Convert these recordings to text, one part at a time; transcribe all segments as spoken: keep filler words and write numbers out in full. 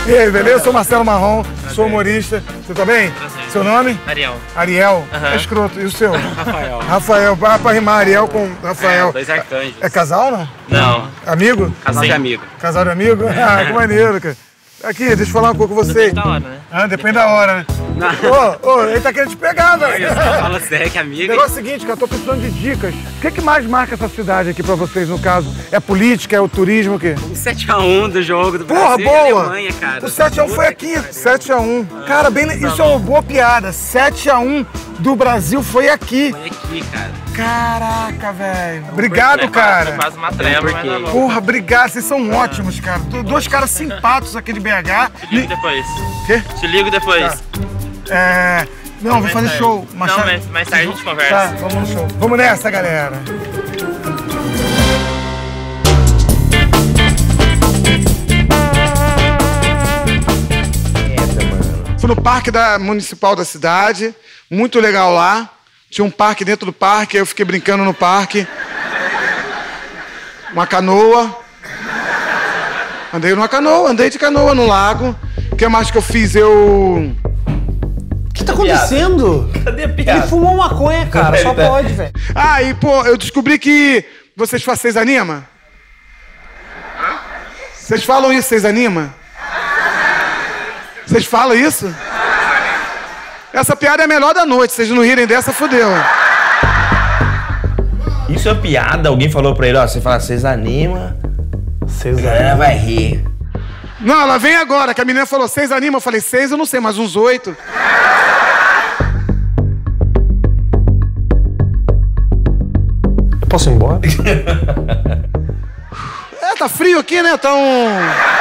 E aí, beleza? Eu sou Marcelo Marrom, sou humorista. Você tá bem? Prazer. Seu nome? Ariel. Ariel? Uhum. É escroto. E o seu? Rafael. Rafael. Pra, pra rimar Ariel com Rafael. É, dois arcanjos. É casal, não? Não. Amigo? Casal de amigo. Casal de amigo? Ah, que maneiro, cara. Aqui, deixa eu falar um pouco com você. Depende da hora, né? Ah, depende da hora, né? Ô, ô, ele tá querendo te pegar, velho. Fala sério que O amigo. negócio é o seguinte, cara, eu tô precisando de dicas. O que, que mais marca essa cidade aqui pra vocês, no caso? É política, é o turismo, o quê? O sete a um do jogo do Porra, Brasil boa! e Alemanha, cara. O sete a um foi aqui, sete a um. Cara, bem, isso é uma boa piada. sete a um do Brasil foi aqui. Foi aqui, cara. Caraca, velho. Obrigado, cara. Quase uma treva, mas não. Porra, obrigado. Vocês são ótimos, cara. Do- Dois caras simpáticos aqui de B H. Te ligo depois. Quê? Te ligo depois. É... Não, vou Mais fazer tarde. show. Não, mas mais tarde a gente conversa. Tá, vamos no show. Vamos nessa, galera. Fui no parque da, municipal da cidade, muito legal lá. Tinha um parque dentro do parque, eu fiquei brincando no parque. Uma canoa. Andei numa canoa, andei de canoa no lago. O que mais que eu fiz? Eu... O que tá acontecendo? Cadê a Ele piada? fumou maconha, cara. Só pode, velho. Ah, e pô, eu descobri que vocês fazem, vocês animam? Vocês falam isso, vocês animam? Vocês falam isso? Essa piada é a melhor da noite, vocês não rirem dessa, fodeu. Isso é piada? Alguém falou pra ele, ó, você fala, vocês anima, Vocês a galera vai rir. Não, ela vem agora, que a menina falou, seis anima? Eu falei, seis eu não sei, mas uns oito. Eu posso ir embora? É, tá frio aqui, né? Tá um...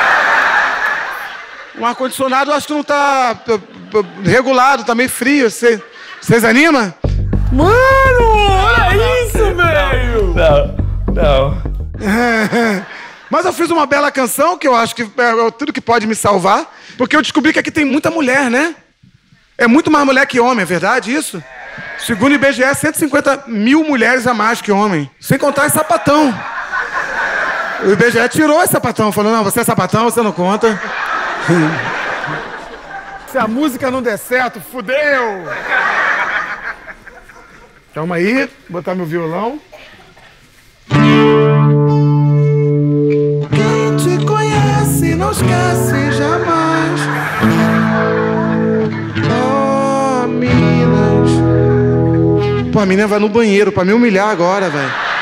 Um ar-condicionado, eu acho que não tá p- p- regulado, tá meio frio. Vocês vocês animam? Mano, olha isso, velho! Não, não. Mas eu fiz uma bela canção, que eu acho que é tudo que pode me salvar, porque eu descobri que aqui tem muita mulher, né? É muito mais mulher que homem, é verdade isso? Segundo o I B G E, cento e cinquenta mil mulheres a mais que homem. Sem contar esse sapatão. O I B G E tirou esse sapatão, falou, não, você é sapatão, você não conta. Se a música não der certo, fudeu! Calma aí, vou botar meu violão. Quem te conhece não esquece jamais. Oh, Minas. Pô, a menina vai no banheiro pra me humilhar agora, velho.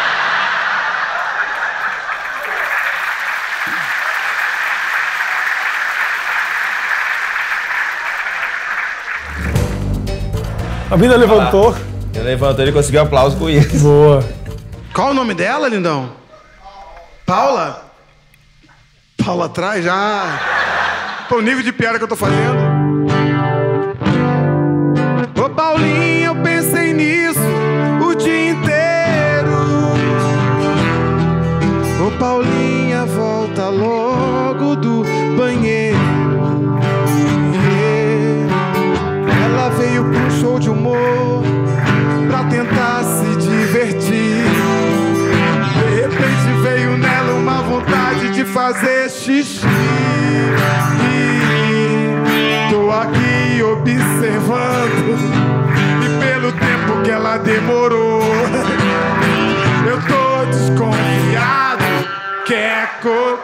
A mina levantou. Ele levantou, ele conseguiu aplauso com isso. Boa. Qual o nome dela, lindão? Paula? Paula atrás já. Pô, o nível de piada que eu tô fazendo. Ô, Paulinha, eu pensei nisso o dia inteiro. Ô, Paulinha, volta logo do banheiro. Ela veio pro show de humor pra tentar se divertir. De repente veio nela uma vontade de fazer xixi. Tô aqui observando, e pelo tempo que ela demorou, eu tô desconfiado que é co...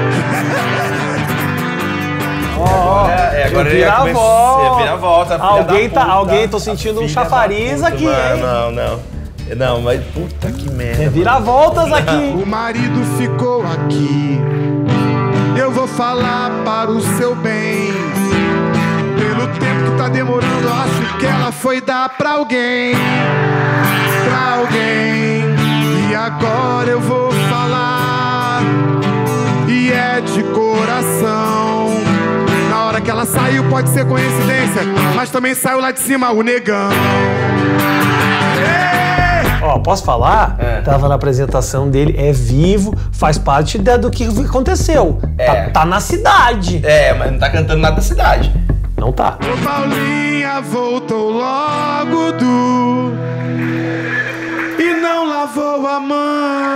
É, agora ele Vira ia a começar. volta. Vira a volta, filha Alguém da tá, puta. alguém, tô sentindo um Filha da chafariz puta, aqui, mano. hein? Não, não. Não, mas puta que merda. É vira-voltas aqui. O marido ficou aqui. Eu vou falar para o seu bem. Pelo tempo que tá demorando, acho que ela foi dar pra alguém. Pra alguém. E agora eu vou falar. E é de coração. Na hora que ela saiu, pode ser coincidência, mas também saiu lá de cima o negão. Ó, posso falar? É. Tava na apresentação dele, é vivo, faz parte da- do que aconteceu. É. Tá, tá na cidade. É, mas não tá cantando nada da cidade. Não tá. Ô, Paulinha voltou logo do... E não lavou a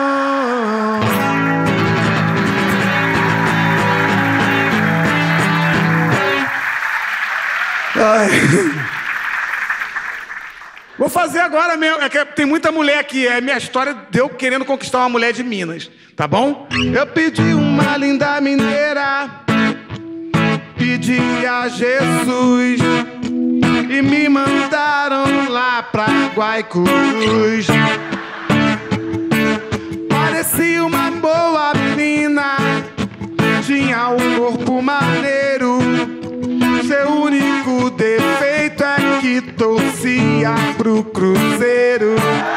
mão. Ai. Vou fazer agora mesmo. É que tem muita mulher aqui. É minha história de eu querendo conquistar uma mulher de Minas. Tá bom? Eu pedi uma linda mineira. Pedi a Jesus. E me mandaram lá pra Guaicurus. Parecia uma boa menina. Tinha um corpo maneiro. Seu único defeito é que torcia pro Cruzeiro.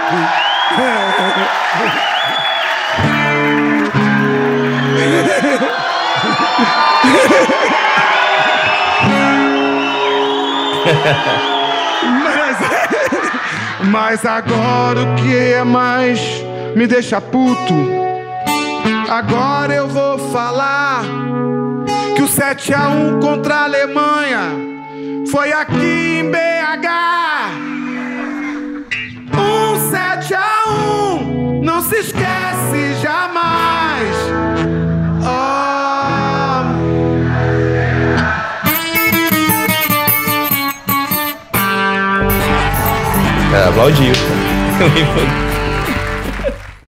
mas, mas agora o que é mais me deixa puto. Agora eu vou falar que o sete a um contra a Alemanha foi aqui em B H. Um sete a um, não se esquece jamais. Oh. Cara, aplaudiu.